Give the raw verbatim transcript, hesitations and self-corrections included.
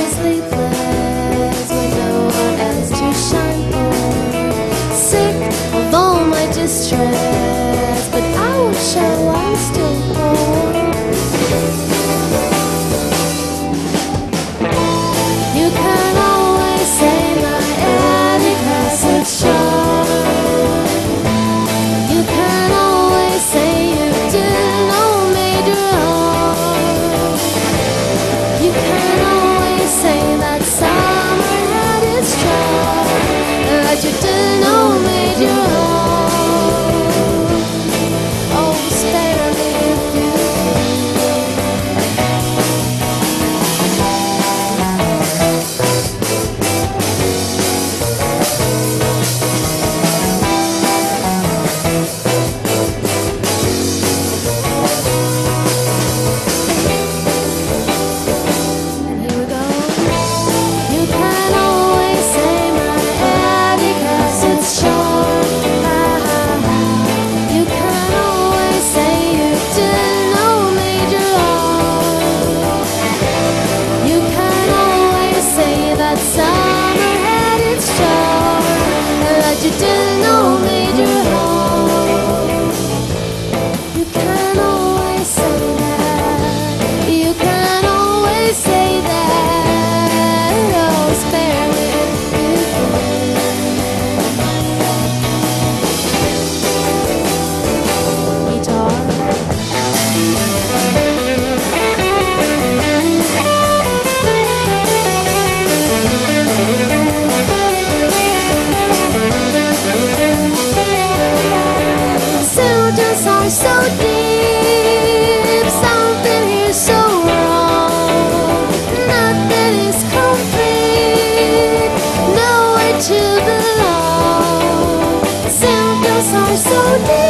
sleepless with no one else to shine for. Sick of all my distress, but I will show I'm still poor. You can always say my attic has its charm. You can always say you did no major harm. You can always say that summer had its charm, that you did no major harm. Oh, spare me if you you did no major harm. You can always say that. You can always say that. Oh, spare me if you can. Guitar. Are so deep, something here so wrong. Nothing is complete, nowhere to belong. Symptoms are so deep.